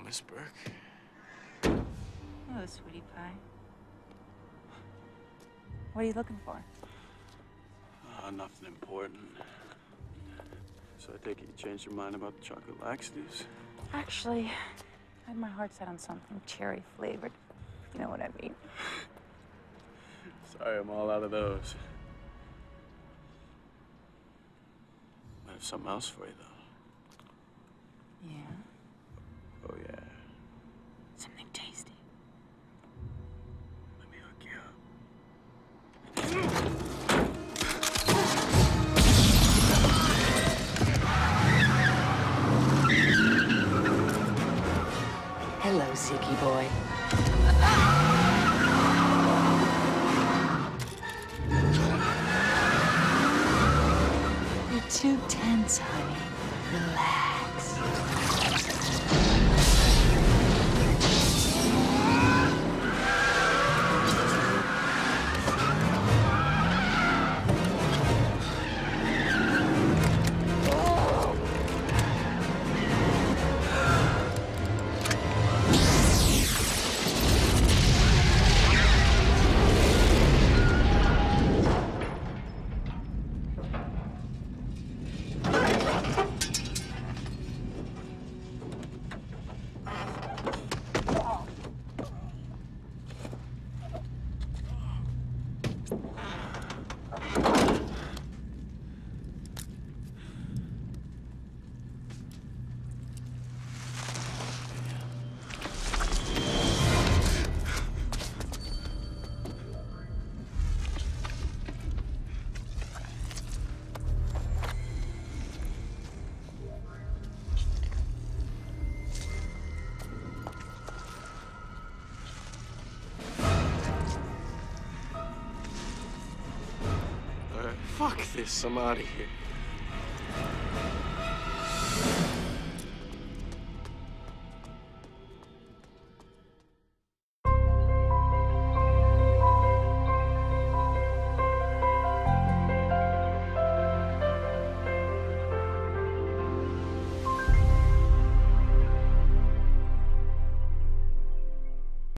Miss Burke. Hello, sweetie pie. What are you looking for? Nothing important. So I take it you changed your mind about the chocolate laxatives? Actually, I had my heart set on something cherry flavored. You know what I mean? Sorry, I'm all out of those. I have something else for you, though. Yeah? Oh, yeah. Something tasty. Let me hook you up. Hello, Zeke boy. You're too tense, honey. Relax. Fuck this, I'm out of here.